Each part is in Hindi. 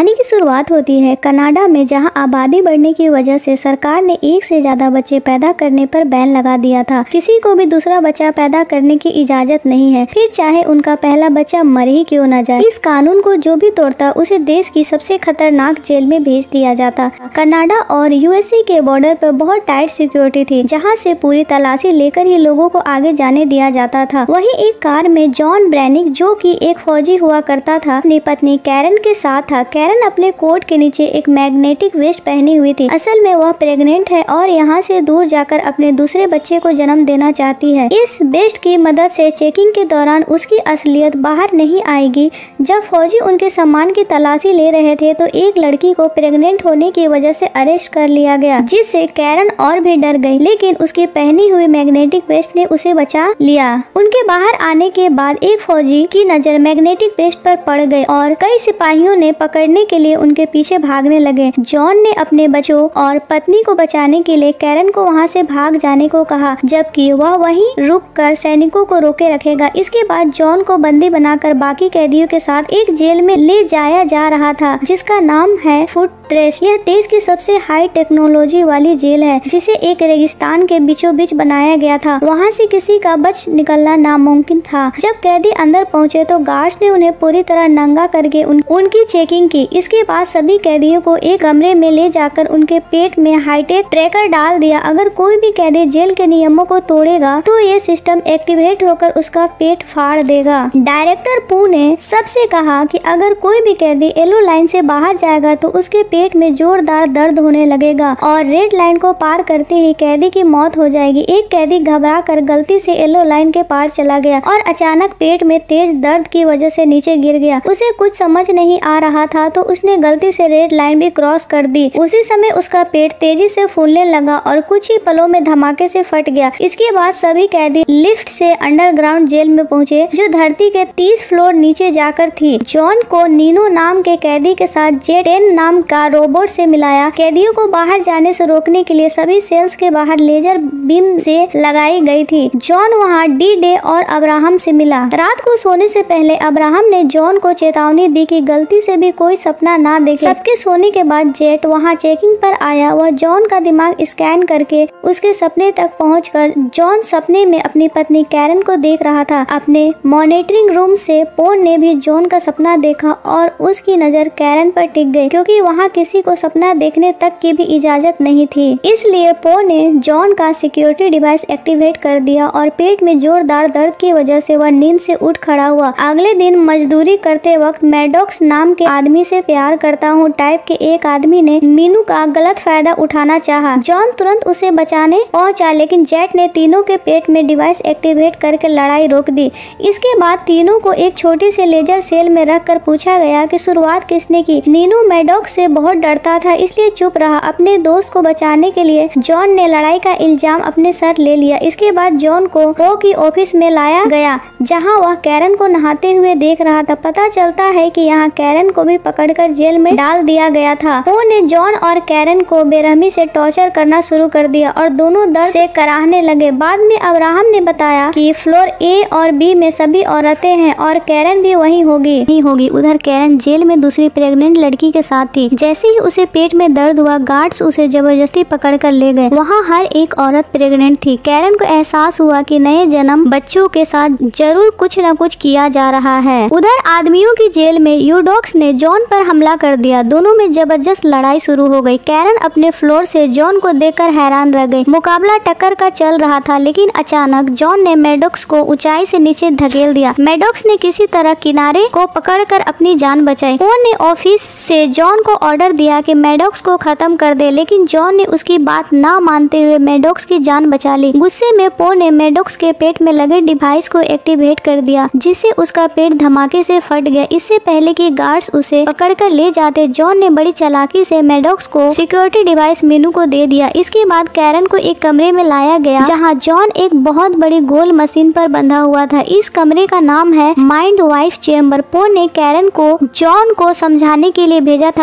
कहानी की शुरुआत होती है कनाडा में, जहां आबादी बढ़ने की वजह से सरकार ने एक से ज्यादा बच्चे पैदा करने पर बैन लगा दिया था। किसी को भी दूसरा बच्चा पैदा करने की इजाजत नहीं है, फिर चाहे उनका पहला बच्चा मर ही क्यों न जाए। इस कानून को जो भी तोड़ता उसे देश की सबसे खतरनाक जेल में भेज दिया जाता। कनाडा और यूएसए के बॉर्डर पर बहुत टाइट सिक्योरिटी थी, जहां से पूरी तलाशी लेकर ही लोगों को आगे जाने दिया जाता था। वहीं एक कार में जॉन ब्रैनिक, जो कि एक फौजी हुआ करता था, अपनी पत्नी कैरन के साथ था। कैरन अपने कोट के नीचे एक मैग्नेटिक वेस्ट पहनी हुई थी। असल में वह प्रेग्नेंट है और यहाँ से दूर जाकर अपने दूसरे बच्चे को जन्म देना चाहती है। इस वेस्ट की मदद से चेकिंग के दौरान उसकी असलियत बाहर नहीं आएगी। जब फौजी उनके सामान की तलाशी ले रहे थे तो एक लड़की को प्रेग्नेंट होने की वजह से अरेस्ट कर लिया गया, जिससे कैरन और भी डर गई, लेकिन उसकी पहनी हुई मैग्नेटिक वेस्ट ने उसे बचा लिया। उनके बाहर आने के बाद एक फौजी की नजर मैग्नेटिक वेस्ट पर पड़ गई और कई सिपाहियों ने पकड़ने के लिए उनके पीछे भागने लगे। जॉन ने अपने बच्चों और पत्नी को बचाने के लिए कैरन को वहां से भाग जाने को कहा, जबकि वह वहीं रुककर सैनिकों को रोके रखेगा। इसके बाद जॉन को बंदी बनाकर बाकी कैदियों के साथ एक जेल में ले जाया जा रहा था, जिसका नाम है फोर्ट्रेस। यह देश की सबसे हाई टेक्नोलॉजी वाली जेल है, जिसे एक रेगिस्तान के बीचों बीच बनाया गया था। वहाँ से किसी का बच निकलना नामुमकिन था। जब कैदी अंदर पहुँचे तो गार्ड्स ने उन्हें पूरी तरह नंगा करके उनकी चेकिंग की। इसके बाद सभी कैदियों को एक कमरे में ले जाकर उनके पेट में हाईटेक ट्रैकर डाल दिया। अगर कोई भी कैदी जेल के नियमों को तोड़ेगा तो ये सिस्टम एक्टिवेट होकर उसका पेट फाड़ देगा। डायरेक्टर पू ने सबसे कहा कि अगर कोई भी कैदी येलो लाइन से बाहर जाएगा तो उसके पेट में जोरदार दर्द होने लगेगा और रेड लाइन को पार करते ही कैदी की मौत हो जाएगी। एक कैदी घबरा कर गलती से येलो लाइन के पार चला गया और अचानक पेट में तेज दर्द की वजह से नीचे गिर गया। उसे कुछ समझ नहीं आ रहा था तो उसने गलती से रेड लाइन भी क्रॉस कर दी। उसी समय उसका पेट तेजी से फूलने लगा और कुछ ही पलों में धमाके से फट गया। इसके बाद सभी कैदी लिफ्ट से अंडरग्राउंड जेल में पहुंचे, जो धरती के 30 फ्लोर नीचे जाकर थी। जॉन को नीनो नाम के कैदी के साथ जेट-10 नाम का रोबोट से मिलाया। कैदियों को बाहर जाने से रोकने के लिए सभी सेल्स के बाहर लेजर बीम से लगाई गई थी। जॉन वहाँ डी-डे और अब्राहम से मिला। रात को सोने से पहले अब्राहम ने जॉन को चेतावनी दी कि गलती से भी कोई सपना ना देखे। सबके सोने के बाद जेट वहाँ चेकिंग पर आया। वह जॉन का दिमाग स्कैन करके उसके सपने तक पहुंचकर जॉन सपने में अपनी पत्नी कैरन को देख रहा था। अपने मॉनिटरिंग रूम से पोन ने भी जॉन का सपना देखा और उसकी नजर कैरन पर टिक गई, क्योंकि वहाँ किसी को सपना देखने तक की भी इजाजत नहीं थी। इसलिए पोन ने जॉन का सिक्योरिटी डिवाइस एक्टिवेट कर दिया और पेट में जोरदार दर्द की वजह से वह नींद से उठ खड़ा हुआ। अगले दिन मजदूरी करते वक्त मैडॉक्स नाम के आदमी से प्यार करता हूँ टाइप के एक आदमी ने मीनू का गलत फायदा उठाना चाहा। जॉन तुरंत उसे बचाने पहुंचा, लेकिन जेट ने तीनों के पेट में डिवाइस एक्टिवेट करके लड़ाई रोक दी। इसके बाद तीनों को एक छोटी सी लेजर सेल में रखकर पूछा गया कि शुरुआत किसने की। नीनू मैडॉक्स से बहुत डरता था, इसलिए चुप रहा। अपने दोस्त को बचाने के लिए जॉन ने लड़ाई का इल्जाम अपने सर ले लिया। इसके बाद जॉन को पो की ऑफिस में लाया गया, जहाँ वह कैरन को नहाते हुए देख रहा था। पता चलता है कि यहाँ कैरन को भी पकड़कर जेल में डाल दिया गया था। पो ने जॉन और कैरन को बेरहमी से टॉर्चर करना शुरू कर दिया और दोनों दर्द से कराहने लगे। बाद में अब्राहम ने बताया कि फ्लोर ए और बी में सभी औरतें हैं और कैरन भी वहीं होगी। उधर कैरन जेल में दूसरी प्रेग्नेंट लड़की के साथ थी। जैसे ही उसे पेट में दर्द हुआ, गार्ड्स उसे जबरदस्ती पकड़ कर ले गए। वहाँ हर एक औरत प्रेग्नेंट थी। कैरन को एहसास हुआ कि नए जन्म बच्चों के साथ जरूर कुछ न कुछ किया जा रहा है। उधर आदमियों की जेल में यूडॉक्स ने जॉन पर हमला कर दिया। दोनों में जबरदस्त लड़ाई शुरू हो गई। कैरन अपने फ्लोर से जॉन को देखकर हैरान रह गई। मुकाबला टक्कर का चल रहा था, लेकिन अचानक जॉन ने मैडॉक्स को ऊंचाई से नीचे धकेल दिया। मैडॉक्स ने किसी तरह किनारे को पकड़कर अपनी जान बचाई। पोन ने ऑफिस से जॉन को ऑर्डर दिया कि मैडॉक्स को खत्म कर दे, लेकिन जॉन ने उसकी बात ना मानते हुए मैडॉक्स की जान बचा ली। गुस्से में पोन ने मैडॉक्स के पेट में लगे डिवाइस को एक्टिवेट कर दिया, जिससे उसका पेट धमाके से फट गया। इससे पहले कि गार्ड्स उसे पकड़कर ले जाते, जॉन ने बड़ी चालाकी से मैडॉक्स को सिक्योरिटी डिवाइस मीनू को दे दिया। इसके बाद कैरन को एक कमरे में लाया गया, जहां जॉन एक बहुत बड़ी गोल मशीन पर बंधा हुआ था। इस कमरे का नाम है माइंड वाइफ चेम्बर। पोन ने कैरन को जॉन को समझाने के लिए भेजा था, लेकिन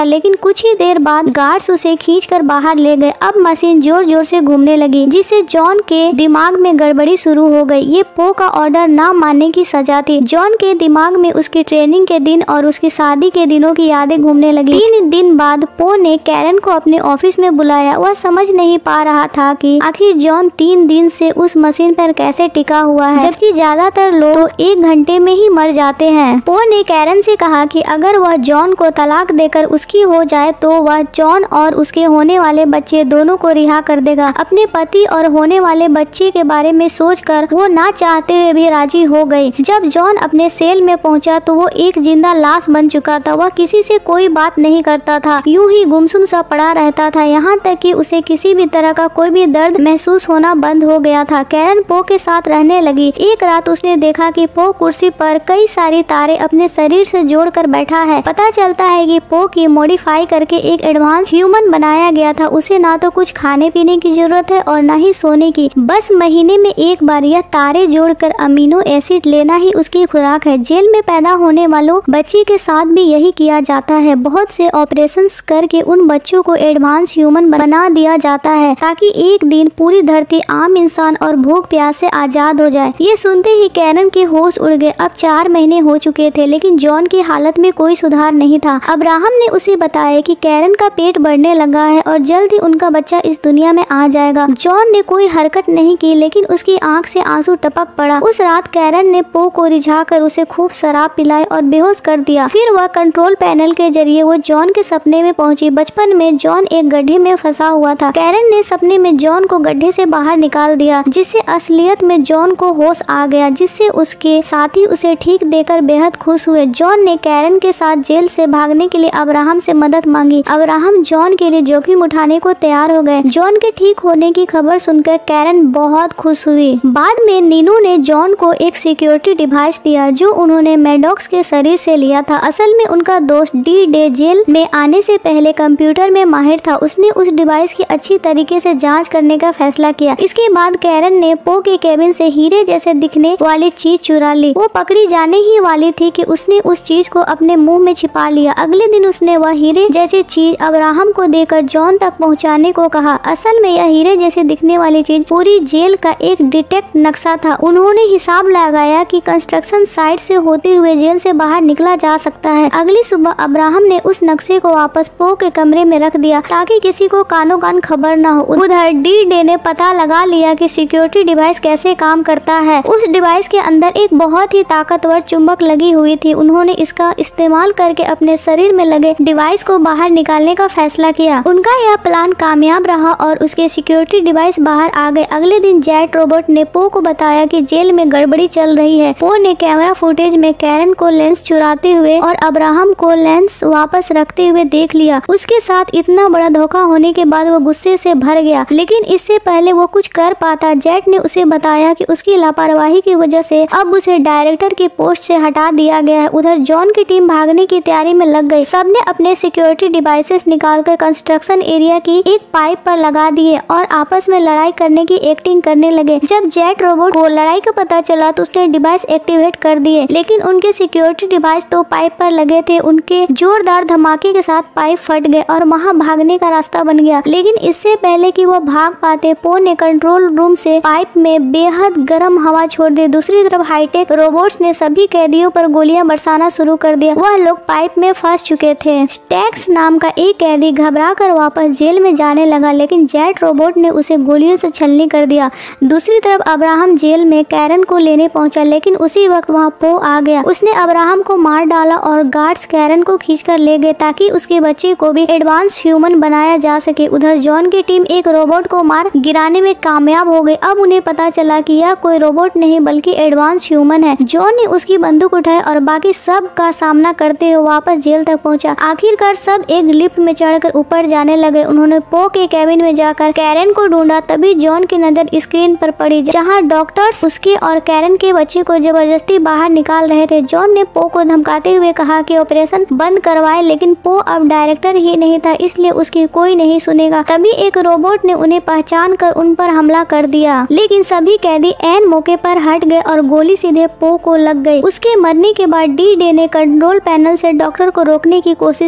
कुछ ही देर बाद गार्ड्स उसे खींचकर बाहर ले गए। अब मशीन जोर जोर से घूमने लगी, जिससे जॉन के दिमाग में गड़बड़ी शुरू हो गई। ये पो का ऑर्डर ना मानने की सजा थी। जॉन के दिमाग में उसकी ट्रेनिंग के दिन और उसकी शादी के दिनों की यादें घूमने लगी। 3 दिन बाद पो ने कैरन को अपने ऑफिस में बुलाया। वह समझ नहीं पा रहा था कि आखिर जॉन 3 दिन से उस मशीन पर कैसे टिका हुआ है, जबकि ज्यादातर लोग तो 1 घंटे में ही मर जाते हैं। पो ने कैरन से कहा कि अगर वह जॉन को तलाक देकर उसकी हो जाए तो वह जॉन और उसके होने वाले बच्चे दोनों को रिहा कर देगा। अपने पति और होने वाले बच्चे के बारे में सोचकर वो ना चाहते हुए भी राजी हो गई। जब जॉन अपने सेल में पहुंचा तो वो एक जिंदा लाश बन चुका था। वह किसी से कोई बात नहीं करता था, यूं ही गुमसुम सा पड़ा रहता था, यहाँ तक कि उसे किसी भी तरह का कोई भी दर्द महसूस होना बंद हो गया था। कैरन पो के साथ रहने लगी। एक रात उसने देखा कि पो कुर्सी पर कई सारी तारे अपने शरीर से जोड़कर बैठा है। पता चलता है कि पो की मॉडिफाई करके एक एडवांस ह्यूमन बनाया गया था। उसे ना तो कुछ खाने पीने की जरूरत है और ना ही सोने की, बस महीने में एक बार यह तारे जोड़कर अमीनो एसिड लेना ही उसकी खुराक है। जेल में पैदा होने वालों बच्चे के साथ भी यही किया जाता है। बहुत से ऑपरेशंस करके उन बच्चों को एडवांस ह्यूमन बना दिया जाता है ताकि एक दिन पूरी धरती आम इंसान और भूख प्यास से आजाद हो जाए। ये सुनते ही कैरन के होश उड़ गए। अब 4 महीने हो चुके थे, लेकिन जॉन की हालत में कोई सुधार नहीं था। अब्राहम ने उसे बताया कि कैरन का पेट बढ़ने लगा है और जल्द ही उनका बच्चा इस दुनिया में आ जाएगा। जॉन ने कोई हरकत नहीं की, लेकिन उसकी आंख से आंसू टपक पड़ा। उस रात कैरन ने पो को रिझाकर उसे खूब शराब पिलाई और बेहोश कर दिया। फिर वह कंट्रोल पैनल के जरिए वो जॉन के सपने में पहुंची। बचपन में जॉन एक गड्ढे में फंसा हुआ था। कैरन ने सपने में जॉन को गड्ढे से बाहर निकाल दिया, जिससे असलियत में जॉन को होश आ गया, जिससे उसके साथी उसे ठीक देकर बेहद खुश हुए। जॉन ने कैरन के साथ जेल से भागने के लिए अब्राहम से मदद मांगी। अब्राहम जॉन के लिए जोखिम उठाने को तैयार हो गए। जॉन के ठीक होने की खबर सुनकर कैरन बहुत खुश हुई। बाद में नीनू ने जॉन को एक सिक्योरिटी डिवाइस दिया जो उन्होंने मैडॉक्स के शरीर से लिया था। असल में उनका दोस्त डी डे जेल में आने से पहले कंप्यूटर में माहिर था। उसने उस डिवाइस की अच्छी तरीके से जांच करने का फैसला किया। इसके बाद कैरन ने पो के केबिन से हीरे जैसे दिखने वाली चीज चुरा ली। वो पकड़ी जाने ही वाली थी कि उसने उस चीज को अपने मुंह में छिपा लिया। अगले दिन उसने वह हीरे जैसी चीज अब्राहम को देकर जॉन तक पहुंचाने को कहा। असल में यह हीरे जैसे दिखने वाली चीज पूरी जेल का एक डिटेक्ट नक्शा था। उन्होंने हिसाब लगाया कि कंस्ट्रक्शन साइट से होते हुए जेल से बाहर निकला जा सकता है। अगली सुबह अब्राहम ने उस नक्शे को वापस पो के कमरे में रख दिया ताकि किसी को कानो कान खबर न हो। उधर डी डे ने पता लगा लिया कि सिक्योरिटी डिवाइस कैसे काम करता है। उस डिवाइस के अंदर एक बहुत ही ताकतवर चुंबक लगी हुई थी। उन्होंने इसका इस्तेमाल करके अपने शरीर में लगे डिवाइस को बाहर निकालने का फैसला किया। उनका यह प्लान कामयाब रहा और उसके सिक्योरिटी डिवाइस बाहर आ गए। अगले दिन जेट रोबोट ने पो को बताया कि जेल में गड़बड़ी चल रही है। पो ने कैमरा फुटेज में कैरन को लेंस चुराते हुए और अब्राहम को लेंस वापस रखते हुए देख लिया। उसके साथ इतना बड़ा धोखा होने के बाद वो गुस्से से भर गया, लेकिन इससे पहले वो कुछ कर पाता, जेट ने उसे बताया कि उसकी लापरवाही की वजह से अब उसे डायरेक्टर की पोस्ट से हटा दिया गया है। उधर जॉन की टीम भागने की तैयारी में लग गई। सबने अपने सिक्योरिटी डिवाइसेस निकालकर कंस्ट्रक्शन एरिया की एक पाइप पर लगा दिए और आपस में लड़ाई करने की एक्टिंग करने लगे। जब जेट रोबोट को लड़ाई का पता चला तो उसने डिवाइस एक्टिवेट कर दिए, लेकिन उनके सिक्योरिटी डिवाइस तो पाइप पर लगे थे। उनके जोरदार धमाके के साथ पाइप फट गए और वहां भागने का रास्ता बन गया। लेकिन इससे पहले कि वो भाग पाते, पो ने कंट्रोल रूम से पाइप में बेहद गर्म हवा छोड़ दी। दूसरी तरफ हाईटेक रोबोट्स ने सभी कैदियों पर गोलियां बरसाना शुरू कर दिया। वह लोग पाइप में फंस चुके थे। स्टैक्स नाम का एक कैदी घबराकर वापस जेल में जाने लगा, लेकिन जेट रोबोट ने उसे गोलियों से छलनी कर दिया। दूसरी तरफ अब्राहम जेल में कैरन को लेने पहुंचा, लेकिन उसी वक्त वहां पो आ गया। उसने अब्राहम को मार डाला और गार्ड्स कैरन को खींचकर ले गए ताकि उसके बच्चे को भी एडवांस ह्यूमन बनाया जा सके। उधर जॉन की टीम एक रोबोट को मार गिराने में कामयाब हो गई। अब उन्हें पता चला कि यह कोई रोबोट नहीं बल्कि एडवांस ह्यूमन है। जॉन ने उसकी बंदूक उठाई और बाकी सब का सामना करते हुए वापस जेल तक पहुंचा। आखिरकार सब एक लिफ्ट में चढ़कर ऊपर जाने लगे। उन्होंने पो के केबिन में जाकर कैरन को ढूंढा। तभी जॉन की नजर स्क्रीन पर पड़ी जहां डॉक्टर्स उसके और कैरन के बच्चे को जबरदस्ती बाहर निकाल रहे थे। जॉन ने पो को धमकाते हुए कहा कि ऑपरेशन बंद करवाए, लेकिन पो अब डायरेक्टर ही नहीं था, इसलिए उसकी कोई नहीं सुनेगा। तभी एक रोबोट ने उन्हें पहचान कर उन पर हमला कर दिया, लेकिन सभी कैदी ऐन मौके पर हट गए और गोली सीधे पो को लग गई। उसके मरने के बाद डी डे ने कंट्रोल पैनल से डॉक्टर को रोकने की कोशिश की, लेकिन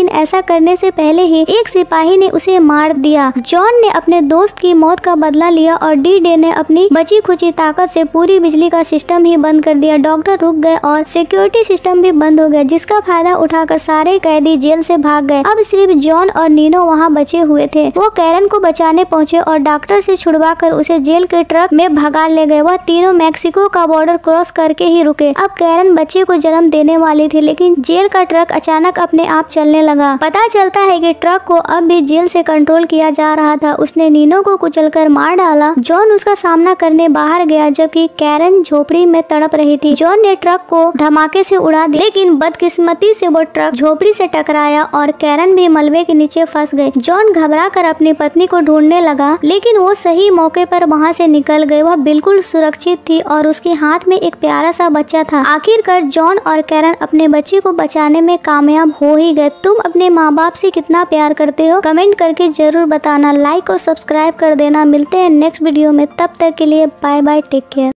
लेकिन ऐसा करने से पहले ही एक सिपाही ने उसे मार दिया। जॉन ने अपने दोस्त की मौत का बदला लिया और डी-डे ने अपनी बची खुची ताकत से पूरी बिजली का सिस्टम ही बंद कर दिया। डॉक्टर रुक गए और सिक्योरिटी सिस्टम भी बंद हो गया, जिसका फायदा उठाकर सारे कैदी जेल से भाग गए। अब सिर्फ जॉन और नीनो वहाँ बचे हुए थे। वो कैरन को बचाने पहुँचे और डॉक्टर से छुड़वाकर उसे जेल के ट्रक में भगा ले गए। वह तीनों मैक्सिको का बॉर्डर क्रॉस करके ही रुके। अब कैरन बच्चे को जन्म देने वाली थी, लेकिन जेल का ट्रक अचानक अपने आप चलने लगा। पता चलता है कि ट्रक को अब भी जेल से कंट्रोल किया जा रहा था। उसने नीनो को कुचलकर मार डाला। जॉन उसका सामना करने बाहर गया, जबकि कैरन झोपड़ी में तड़प रही थी। जॉन ने ट्रक को धमाके से उड़ा दिया, लेकिन बदकिस्मती से वो ट्रक झोपड़ी से टकराया और कैरन भी मलबे के नीचे फंस गई। जॉन घबराकर अपनी पत्नी को ढूंढने लगा, लेकिन वो सही मौके पर वहाँ से निकल गई। वह बिल्कुल सुरक्षित थी और उसके हाथ में एक प्यारा सा बच्चा था। आखिरकार जॉन और कैरन अपने बच्चे को बचाने में कामयाब हो ही गए। तुम अपने माँ बाप से कितना प्यार करते हो कमेंट करके जरूर बताना। लाइक और सब्सक्राइब कर देना। मिलते हैं नेक्स्ट वीडियो में, तब तक के लिए बाय बाय, टेक केयर।